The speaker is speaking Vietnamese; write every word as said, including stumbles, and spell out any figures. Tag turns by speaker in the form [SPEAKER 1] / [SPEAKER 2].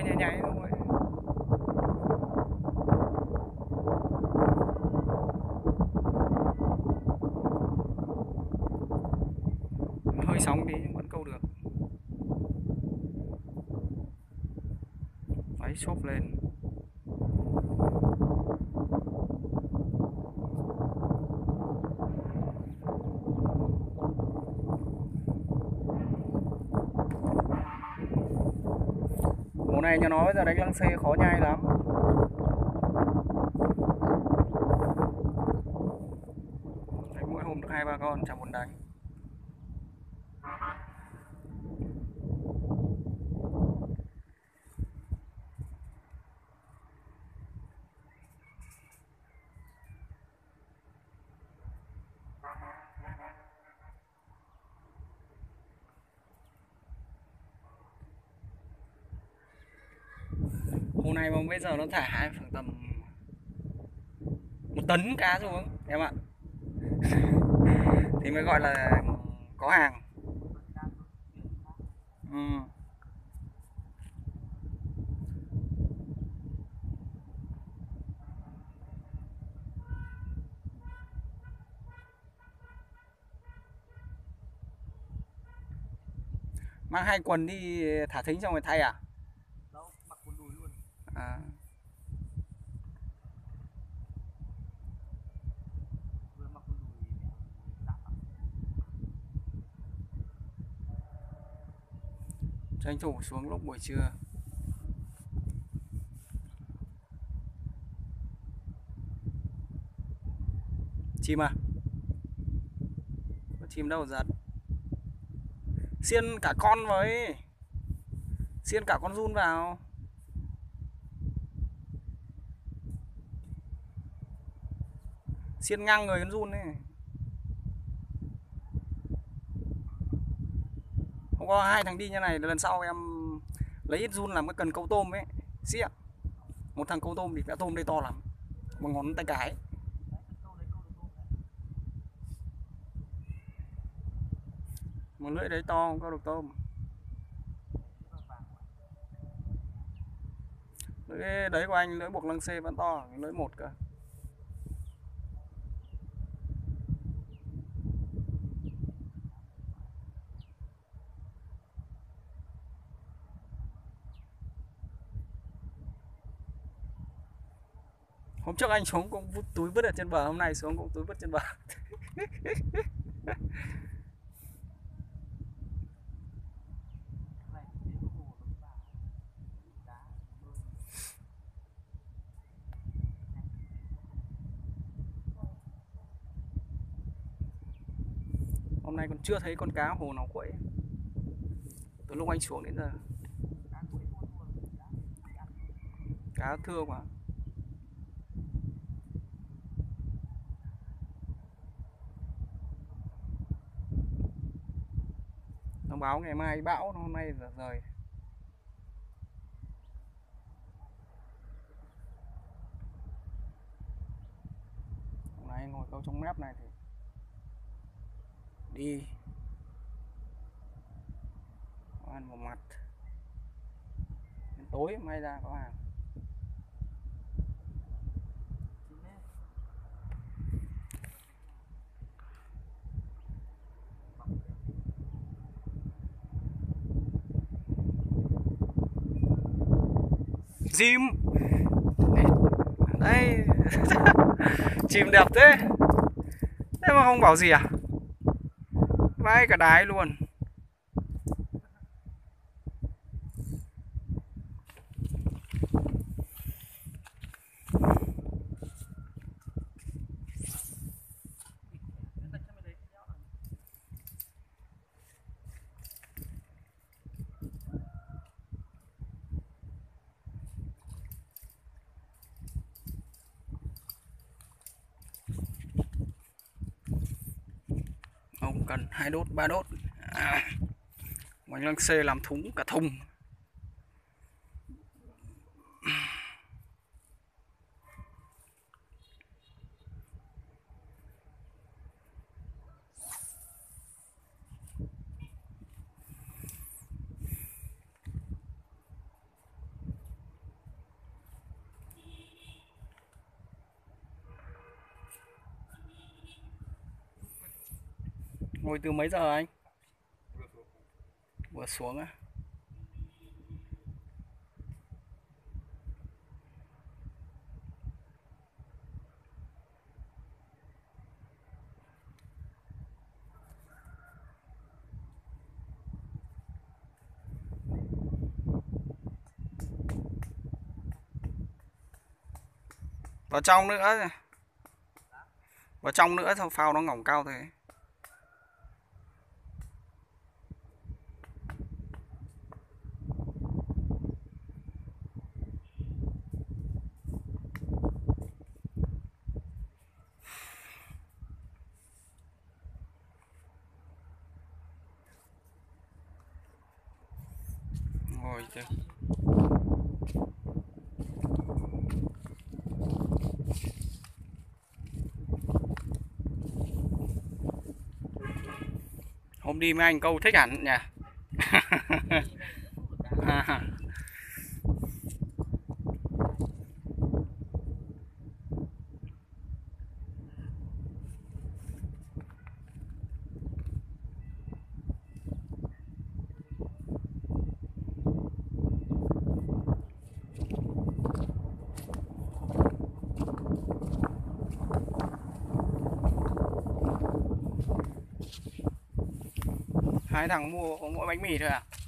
[SPEAKER 1] hơi nhảy nhảy thôi. Hơi sóng tí nhưng vẫn câu được. Váy xốp lên. Mùa này nhà nó bây giờ đánh lăng xê khó nhai lắm. Đánh mỗi hôm được hai ba con chẳng muốn đánh. Hôm nay mà bây giờ nó thả khoảng tầm một tấn cá xuống em ạ. Thì mới gọi là có hàng. Ừ. Mang hai quần đi thả thính xong rồi thay à?
[SPEAKER 2] Đâu, mặc quần đùi luôn.
[SPEAKER 1] À.
[SPEAKER 2] Vừa mặc quần đùi đạp à?
[SPEAKER 1] Tranh thủ xuống lúc buổi trưa. Chim à? Có chim đâu giật. Xiên cả con với. Xiên cả con giun vào. Xiên ngang người con giun ấy. Không có hai thằng đi như này, lần sau em lấy ít giun làm cái cần câu tôm ấy. Xiên. Một thằng câu tôm thì cá tôm đây to lắm. Một ngón tay cái. Một lưỡi đấy to không câu được tôm. Lưỡi đấy của anh, lưỡi buộc lăng xê vẫn to, lưỡi một cơ. Hôm trước anh xuống cũng vứt túi vứt ở trên bờ, hôm nay xuống cũng túi vứt trên bờ. Hôm nay còn chưa thấy con cá hồ nào quậy. Từ lúc anh xuống đến giờ. Cá thưa quá. Thông báo ngày mai bão, hôm nay giờ rời. Hôm nay ngồi câu trong mép này thì đi có ăn một mặt. Đến tối may ra có hàng. Chim đây. Chim đẹp thế. Thế mà không bảo gì à? Vãi cả đái luôn. Ông cần hai đốt ba đốt. À, bánh lăng xê làm thúng cả thùng. Ngồi từ mấy giờ anh? Vừa xuống á. Vào trong nữa. Vào trong nữa sao phao nó ngỏng cao thế? Ngồi chơi. Hôm đi mấy anh câu thích hẳn nhỉ. Hai thằng mua có mỗi bánh mì thôi à?